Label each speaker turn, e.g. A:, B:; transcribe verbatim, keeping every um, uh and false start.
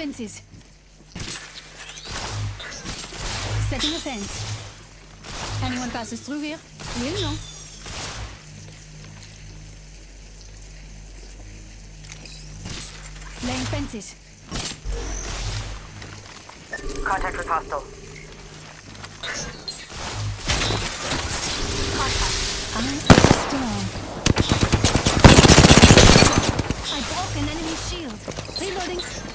A: fences. Setting a fence. Anyone passes through here, we'll know. Laying fences.
B: Contact with hostile.
A: I broke an enemy shield. Reloading.